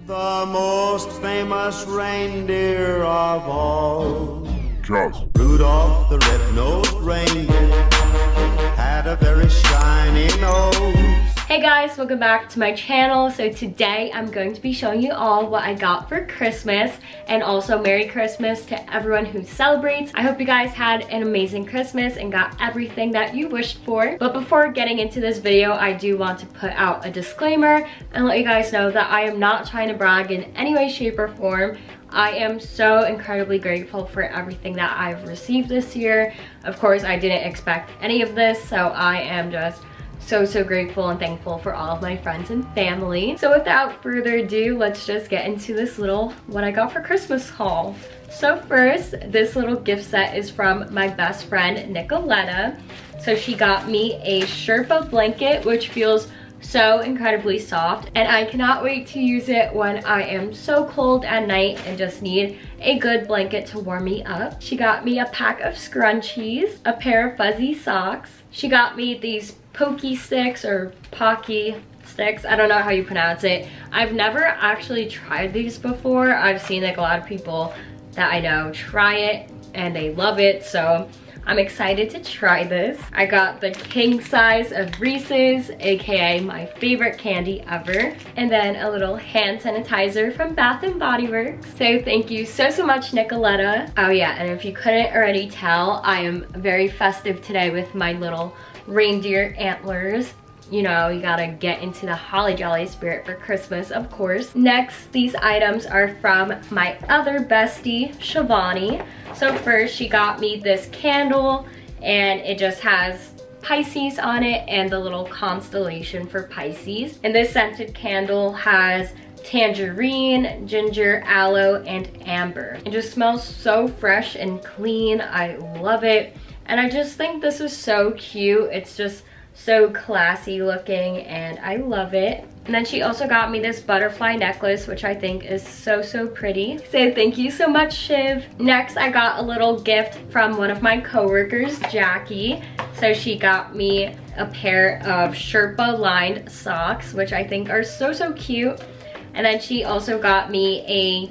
The most famous reindeer of all. Charles. Rudolph the red-nosed reindeer had a very shiny nose. Hey guys, welcome back to my channel. So today I'm going to be showing you all what I got for Christmas, and also Merry Christmas to everyone who celebrates. I hope you guys had an amazing Christmas and got everything that you wished for. But before getting into this video, I do want to put out a disclaimer and let you guys know that I am not trying to brag in any way, shape, or form. I am so incredibly grateful for everything that I've received this year. Of course, I didn't expect any of this, so I am just so grateful and thankful for all of my friends and family. So without further ado, let's just get into this little what I got for Christmas haul. So first, this little gift set is from my best friend Nicoletta. So she got me a Sherpa blanket, which feels so incredibly soft, and I cannot wait to use it when I am so cold at night and just need a good blanket to warm me up. She got me a pack of scrunchies, a pair of fuzzy socks. She got me these pokey sticks or pocky sticks. I don't know how you pronounce it. I've never actually tried these before. I've seen like a lot of people that I know try it and they love it, so I'm excited to try this. I got the king size of Reese's, aka my favorite candy ever. And then a little hand sanitizer from Bath & Body Works. So thank you so much, Nicoletta. Oh yeah, and if you couldn't already tell, I am very festive today with my little reindeer antlers. You know, you gotta get into the holly jolly spirit for Christmas, of course. Next, these items are from my other bestie, Shivani. So first, she got me this candle, and it just has Pisces on it and the little constellation for Pisces. And this scented candle has tangerine, ginger, aloe, and amber. It just smells so fresh and clean. I love it. And I just think this is so cute. It's just so classy looking and I love it. And then she also got me this butterfly necklace, which I think is so pretty. So thank you so much, Shiv. Next, I got a little gift from one of my coworkers, Jackie. So she got me a pair of Sherpa lined socks, which I think are so cute. And then she also got me a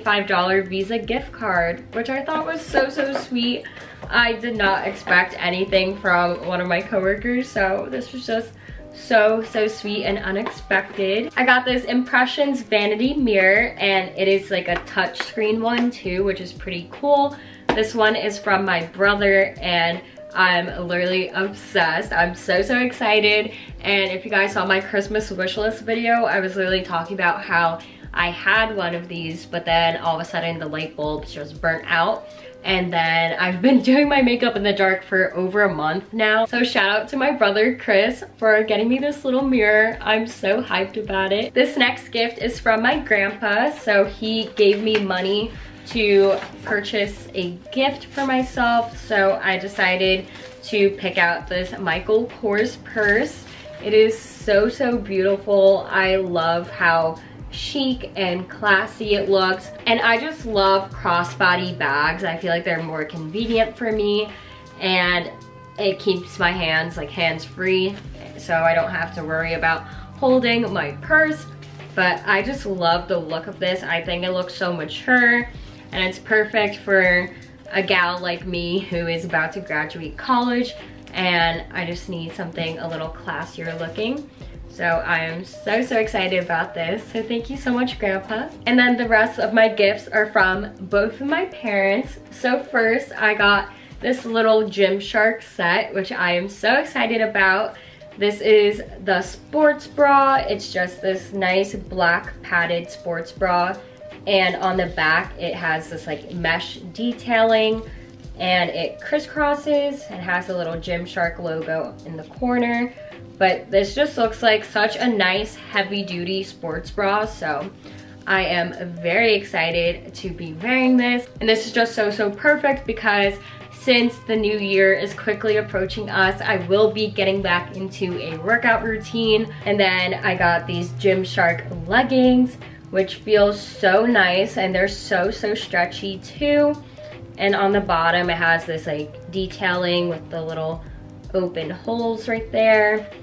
$25 Visa gift card, which I thought was so sweet. I did not expect anything from one of my coworkers, so this was just so sweet and unexpected. I got this Impressions vanity mirror, and it is like a touch screen one too, which is pretty cool. This one is from my brother, and I'm literally obsessed. I'm so excited. And if you guys saw my Christmas wish list video, I was literally talking about how I had one of these, but then all of a sudden the light bulbs just burnt out. And then I've been doing my makeup in the dark for over a month now. So shout out to my brother Chris for getting me this little mirror. I'm so hyped about it. This next gift is from my grandpa. So he gave me money to purchase a gift for myself. So I decided to pick out this Michael Kors purse. It is so beautiful. I love how chic and classy it looks, and I just love crossbody bags. I feel like they're more convenient for me, and it keeps my hands like hands-free, so I don't have to worry about holding my purse. But I just love the look of this. I think it looks so mature, and it's perfect for a gal like me who is about to graduate college, and I just need something a little classier looking. So I am so excited about this. So thank you so much, Grandpa. And then the rest of my gifts are from both of my parents. So first, I got this little Gymshark set, which I am so excited about. This is the sports bra. It's just this nice black padded sports bra. And on the back, it has this like mesh detailing, and it crisscrosses and has a little Gymshark logo in the corner. But this just looks like such a nice heavy-duty sports bra, so I am very excited to be wearing this. And this is just so perfect because since the new year is quickly approaching us, I will be getting back into a workout routine. And then I got these Gymshark leggings, which feels so nice, and they're so stretchy too. And on the bottom, it has this like detailing with the little open holes right there.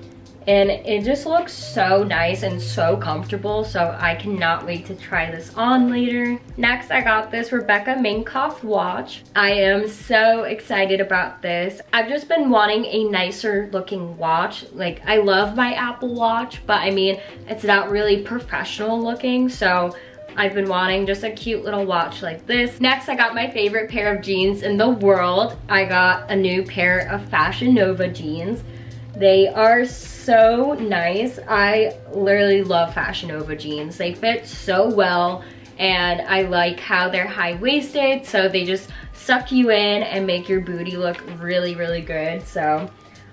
and it just looks so nice and so comfortable, so I cannot wait to try this on later. Next, I got this Rebecca Minkoff watch. I am so excited about this. I've just been wanting a nicer looking watch. Like, I love my Apple Watch, but I mean, it's not really professional looking, so I've been wanting just a cute little watch like this. Next, I got my favorite pair of jeans in the world. I got a new pair of Fashion Nova jeans. They are so nice. I literally love Fashion Nova jeans. They fit so well, and I like how they're high-waisted, so they just suck you in and make your booty look really, really good. So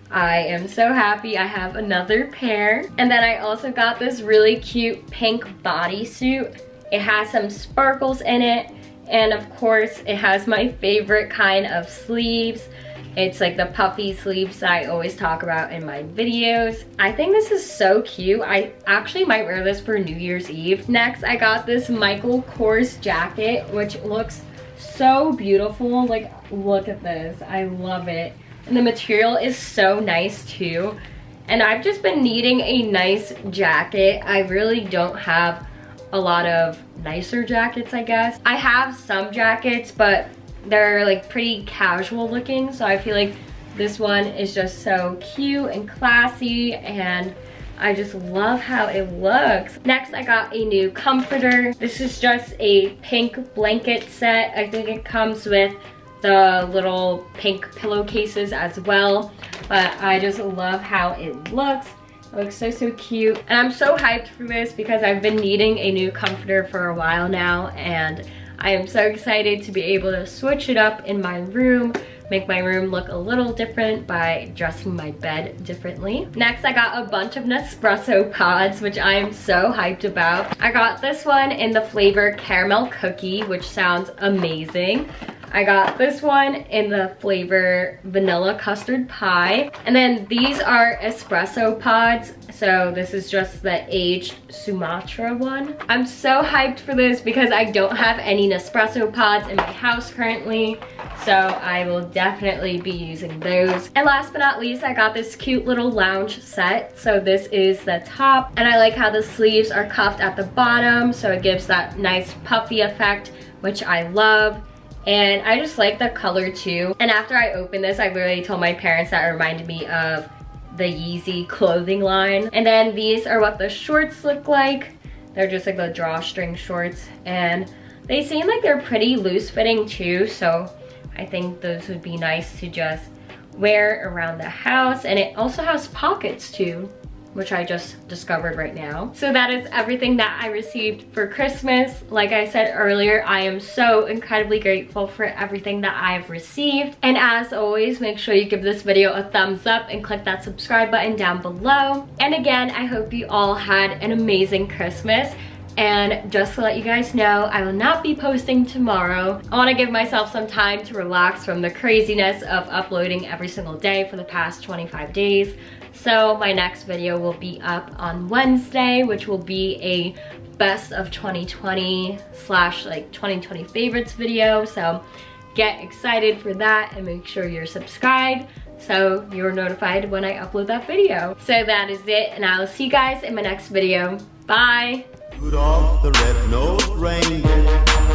I am so happy I have another pair. And then I also got this really cute pink bodysuit. It has some sparkles in it, and of course it has my favorite kind of sleeves. It's like the puffy sleeves that I always talk about in my videos. I think this is so cute. I actually might wear this for New Year's Eve. Next, I got this Michael Kors jacket, which looks so beautiful. Like, look at this. I love it. And the material is so nice too. And I've just been needing a nice jacket. I really don't have a lot of nicer jackets, I guess. I have some jackets, but they're like pretty casual looking, so I feel like this one is just so cute and classy, and I just love how it looks. Next, I got a new comforter. This is just a pink blanket set. I think it comes with the little pink pillowcases as well, but I just love how it looks. It looks so, so cute. And I'm so hyped for this because I've been needing a new comforter for a while now, and I am so excited to be able to switch it up in my room, make my room look a little different by dressing my bed differently. Next, I got a bunch of Nespresso pods, which I am so hyped about. I got this one in the flavor caramel cookie, which sounds amazing. I got this one in the flavor vanilla custard pie. And then these are espresso pods. So this is just the aged Sumatra one. I'm so hyped for this because I don't have any Nespresso pods in my house currently. So I will definitely be using those. And last but not least, I got this cute little lounge set. So this is the top, and I like how the sleeves are cuffed at the bottom, so it gives that nice puffy effect, which I love. And I just like the color too. And after I opened this, I literally told my parents that it reminded me of the Yeezy clothing line. And then these are what the shorts look like. They're just like the drawstring shorts, and they seem like they're pretty loose fitting too, so I think those would be nice to just wear around the house. And it also has pockets too, which I just discovered right now. So that is everything that I received for Christmas. Like I said earlier, I am so incredibly grateful for everything that I've received. And as always, make sure you give this video a thumbs up and click that subscribe button down below. And again, I hope you all had an amazing Christmas. And just to let you guys know, I will not be posting tomorrow. I want to give myself some time to relax from the craziness of uploading every single day for the past 25 days. So my next video will be up on Wednesday, which will be a best of 2020 / like 2020 favorites video. So get excited for that and make sure you're subscribed so you're notified when I upload that video. So that is it, and I will see you guys in my next video. Bye! Rudolph the red-nosed reindeer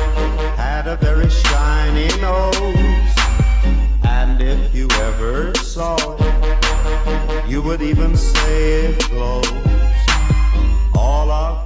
had a very shiny nose, and if you ever saw it, you would even say it glows. All of